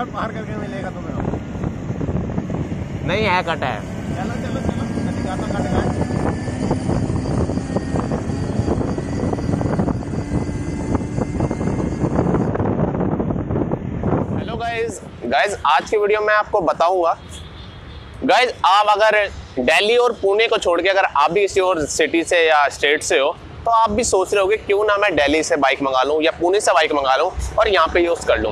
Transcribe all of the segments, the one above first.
जंगल पार करके मिलेगा तुम्हें। नहीं है, कट है। चलो चलो चलो, दिखाता कट है। हेलो गाइज आज की वीडियो में आपको बताऊंगा गाइज, आप अगर दिल्ली और पुणे को छोड़ के अगर आप भी किसी और सिटी से या स्टेट से हो तो आप भी सोच रहे होगे क्यों ना मैं दिल्ली से बाइक मंगा लूं या पुणे से बाइक मंगा लूं और यहाँ पे यूज कर लूं।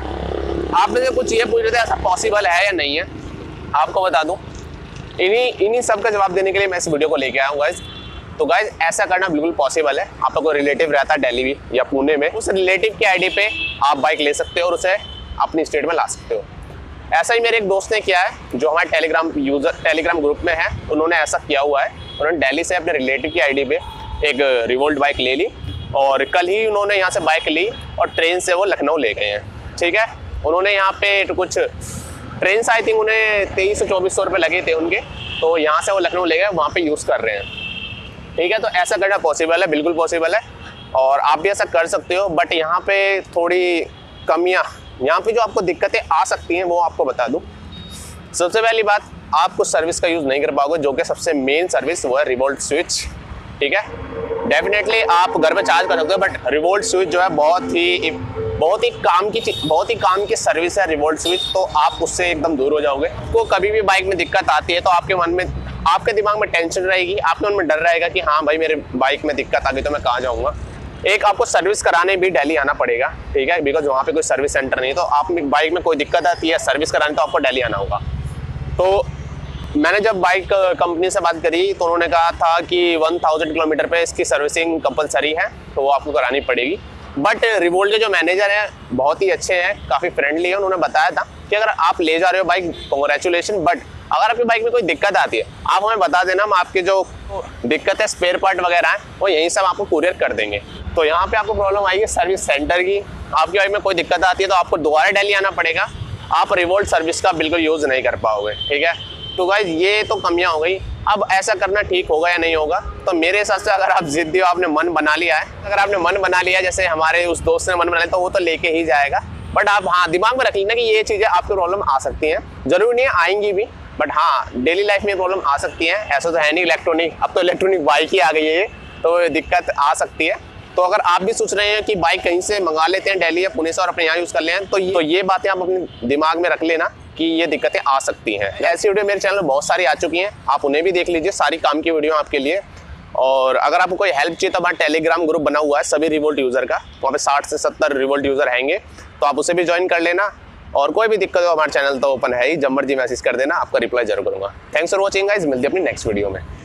आप में से कुछ ये पूछ रहे थे ऐसा पॉसिबल है या नहीं है। आपको बता दूं, इन्हीं सब का जवाब देने के लिए मैं इस वीडियो को लेके आया हूँ गाइज। तो गाइज ऐसा करना बिल्कुल पॉसिबल है। आपका कोई रिलेटिव रहता है दिल्ली भी या पुणे में, उस रिलेटिव के आईडी पे आप बाइक ले सकते हो और उसे अपनी स्टेट में ला सकते हो। ऐसा ही मेरे एक दोस्त ने किया है जो हमारे टेलीग्राम ग्रुप में है। उन्होंने ऐसा किया हुआ है, उन्होंने दिल्ली से अपने रिलेटिव की आईडी पे एक रिवोल्ट बाइक ले ली और कल ही उन्होंने यहाँ से बाइक ली और ट्रेन से वो लखनऊ ले गए हैं। ठीक है, उन्होंने यहाँ पे तो कुछ ट्रेन से आई थिंक उन्हें 2300-2400 रुपये लगे थे उनके, तो यहाँ से वो लखनऊ ले गए, वहाँ पे यूज़ कर रहे हैं। ठीक है, तो ऐसा करना पॉसिबल है, बिल्कुल पॉसिबल है और आप भी ऐसा कर सकते हो। बट यहाँ पे थोड़ी कमियाँ, यहाँ पे जो आपको दिक्कतें आ सकती हैं वो आपको बता दूँ। सबसे पहली बात, आप कुछ सर्विस का यूज़ नहीं कर पाओगे, जो कि सबसे मेन सर्विस वो है रिवोल्ट स्विच। ठीक है, डेफिनेटली आप घर में चार्ज कर सकते हो, बट रिवोल्ट स्विच जो है बहुत ही काम की सर्विस है रिवोल्ट स्विच। तो आप उससे एकदम दूर हो जाओगे। तो कभी भी बाइक में दिक्कत आती है तो आपके दिमाग में टेंशन रहेगी, आपके मन में डर रहेगा कि हाँ भाई मेरे बाइक में दिक्कत आ गई तो मैं कहाँ जाऊँगा। एक आपको सर्विस कराने भी दिल्ली आना पड़ेगा। ठीक है, बिकॉज वहाँ पे कोई सर्विस सेंटर नहीं है। तो आप बाइक में कोई दिक्कत आती है सर्विस कराने तो आपको दिल्ली आना होगा। तो मैंने जब बाइक कंपनी से बात करी तो उन्होंने कहा था कि 1000 किलोमीटर पे इसकी सर्विसिंग कंपलसरी है, तो वो आपको करानी पड़ेगी। बट रिवोल्ट के जो मैनेजर हैं बहुत ही अच्छे हैं, काफ़ी फ्रेंडली है। उन्होंने बताया था कि अगर आप ले जा रहे हो बाइक, कॉन्ग्रेचुलेशन, बट अगर आपकी बाइक में कोई दिक्कत आती है आप हमें बता देना, हम आपके जो दिक्कत है स्पेयर पार्ट वगैरह है वो यहीं से हम आपको कुरियर कर देंगे। तो यहाँ पे आपको प्रॉब्लम आएगी सर्विस सेंटर की। आपकी बाइक में कोई दिक्कत आती है तो आपको दोबारा दिल्ली आना पड़ेगा, आप रिवोल्ट सर्विस का बिल्कुल यूज़ नहीं कर पाओगे। ठीक है, तो गाइस ये तो कमियां हो गई। अब ऐसा करना ठीक होगा या नहीं होगा, तो मेरे हिसाब से अगर आप जिद्दी हो, आपने मन बना लिया है, अगर आपने मन बना लिया जैसे हमारे उस दोस्त ने मन बना लिया, तो वो तो लेके ही जाएगा। बट आप हाँ दिमाग में रख लेना कि ये चीज़ें आपकी प्रॉब्लम आ सकती हैं, जरूरी नहीं है आएंगी भी, बट हाँ डेली लाइफ में प्रॉब्लम आ सकती है। ऐसा तो है नहीं इलेक्ट्रॉनिक, अब तो इलेक्ट्रॉनिक बाइक ही आ गई है, तो दिक्कत आ सकती है। तो अगर आप भी सोच रहे हैं कि बाइक कहीं से मंगा लेते हैं दिल्ली या पुणे से और अपने यहाँ यूज़ कर लें, तो ये बातें आप अपने दिमाग में रख लेना कि ये दिक्कतें आ सकती हैं। ऐसी वीडियो मेरे चैनल में बहुत सारी आ चुकी हैं, आप उन्हें भी देख लीजिए, सारी काम की वीडियो आपके लिए। और अगर आपको कोई हेल्प चाहिए तो हमारा टेलीग्राम ग्रुप बना हुआ है सभी रिवोल्ट यूज़र का, वहाँ पे 60 से 70 रिवोल्ट यूज़र रहेंगे, तो आप उसे भी ज्वाइन कर लेना। और कोई भी दिक्कत हो हमारा चैनल तो ओपन है ही, जब मर्जी मैसेज कर देना, आपका रिप्लाई जरूर करूँगा। थैंक्स फॉर वॉचिंग गाइस, मिलते हैं अपनी नेक्स्ट वीडियो में।